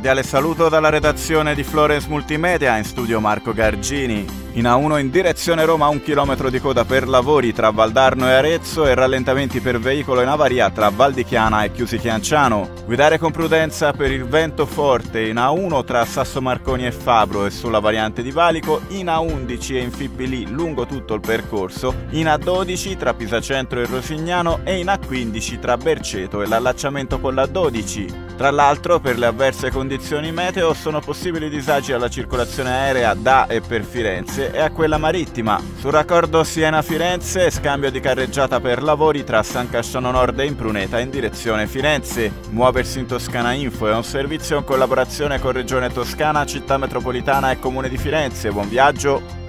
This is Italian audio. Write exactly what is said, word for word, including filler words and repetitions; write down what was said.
cordiale saluto dalla redazione di Florence Multimedia, in studio Marco Gargini. In A uno in direzione Roma, un chilometro di coda per lavori tra Valdarno e Arezzo e rallentamenti per veicolo in avaria tra Val di Chiana e Chiusi Chianciano. Guidare con prudenza per il vento forte in A uno tra Sasso Marconi e Fabro e sulla variante di Valico, in A undici e in Fibilì lungo tutto il percorso, in A dodici tra Pisacentro e Rosignano e in A quindici tra Berceto e l'allacciamento con la dodici. Tra l'altro, per le avverse condizioni meteo sono possibili disagi alla circolazione aerea da e per Firenze e a quella marittima. Sul raccordo Siena-Firenze, scambio di carreggiata per lavori tra San Casciano Nord e Impruneta in direzione Firenze. Muoversi in Toscana Info è un servizio in collaborazione con Regione Toscana, Città Metropolitana e Comune di Firenze. Buon viaggio!